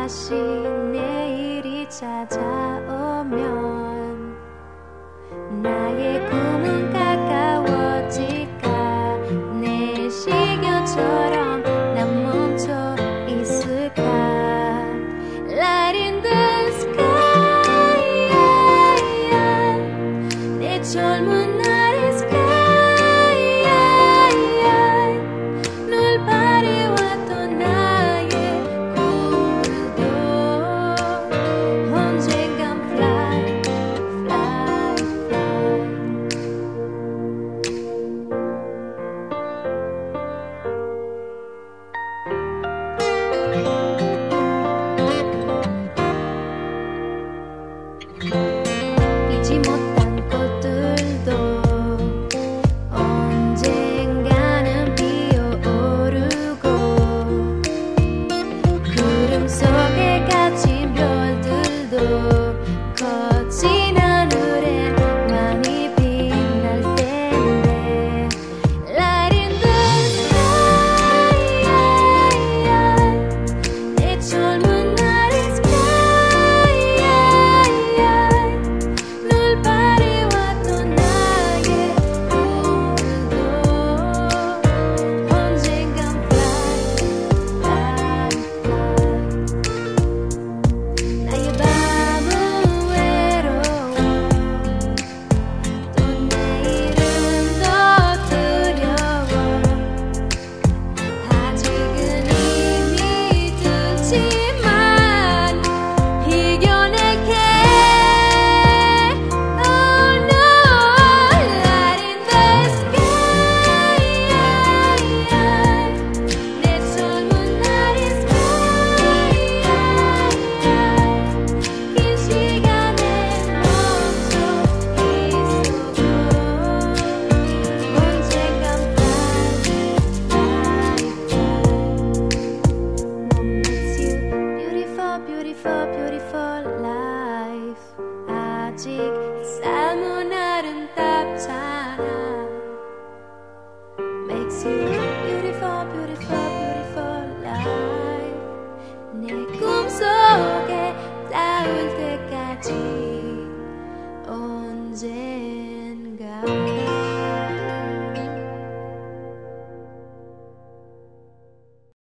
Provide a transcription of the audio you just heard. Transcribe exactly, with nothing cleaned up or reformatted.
다시 내일이 찾아오면 나의 꿈은 가까워질까? 내 시계처럼 난 멈춰 있을까? Light in the sky, 내 젊은 날의 sky, 널 바래왔던 나의 꿈들도 언젠간 fly, fly, fly. 피지 못한 꽃들도 언젠가는 피어오르고 구름 속